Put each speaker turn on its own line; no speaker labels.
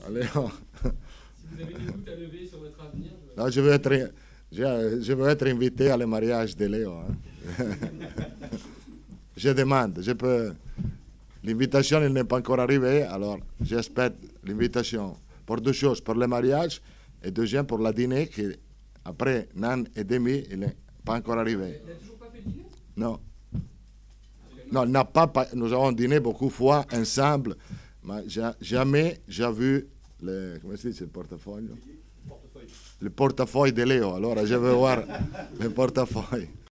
Léo.
Si vous avez des doutes à lever sur votre avenir,
Non, je veux être invité à le mariage de Léo. Hein. Je demande, je peux. L'invitation n'est pas encore arrivée, alors j'espère l'invitation pour deux choses, pour le mariage et deuxième pour la dîner qui, après un an et demi, il n'est pas encore arrivé.
il n'a toujours pas fait de dîner?
Non. Non, il n'a pas, nous avons dîné beaucoup de fois ensemble, mais jamais j'ai vu comment se dit, le portefeuille? Le portefeuille de Léo. Alors je veux voir le portefeuille.